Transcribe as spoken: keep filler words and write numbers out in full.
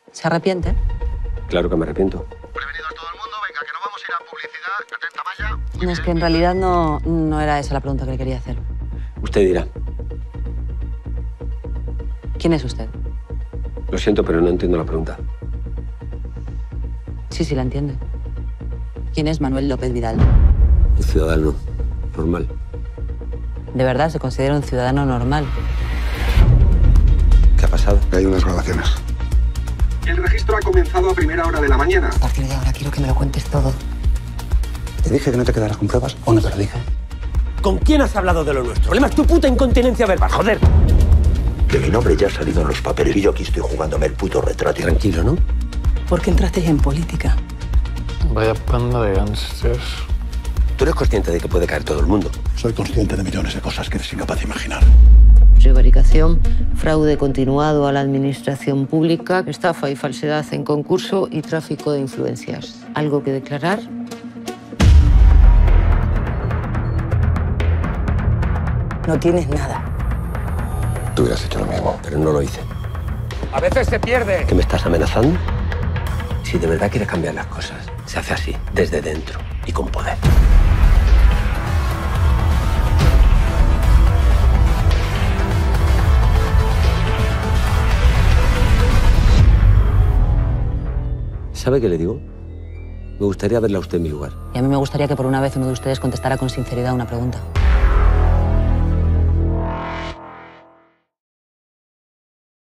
¿Se arrepiente? Claro que me arrepiento. Prevenidos todo el mundo, venga, que nos vamos a ir a publicidad. Atenta, Maya. Muy No, es bien. que en realidad no, no era esa la pregunta que le quería hacer. Usted dirá. ¿Quién es usted? Lo siento, pero no entiendo la pregunta. Sí, sí, la entiende. ¿Quién es Manuel López Vidal? Un ciudadano normal. ¿De verdad se considera un ciudadano normal? ¿Qué ha pasado? Hay unas grabaciones. El registro ha comenzado a primera hora de la mañana. A partir de ahora quiero que me lo cuentes todo. ¿Te dije que no te quedaras con pruebas o no te lo dije? ¿Con quién has hablado de lo nuestro? El problema es tu puta incontinencia verbal, joder. Que mi nombre ya ha salido en los papeles y yo aquí estoy jugándome el puto retrato. Tranquilo, ¿no? ¿Por qué entrasteis en política? Vaya panda de gángsters. Tú eres consciente de que puede caer todo el mundo. Soy consciente de millones de cosas que eres incapaz de imaginar. Prevaricación, fraude continuado a la administración pública, estafa y falsedad en concurso y tráfico de influencias. ¿Algo que declarar? No tienes nada. Tú hubieras hecho lo mismo. Pero no lo hice. A veces se pierde. ¿Que me estás amenazando? Si de verdad quieres cambiar las cosas, se hace así, desde dentro y con poder. ¿Sabe qué le digo? Me gustaría verla a usted en mi lugar. Y a mí me gustaría que por una vez uno de ustedes contestara con sinceridad una pregunta.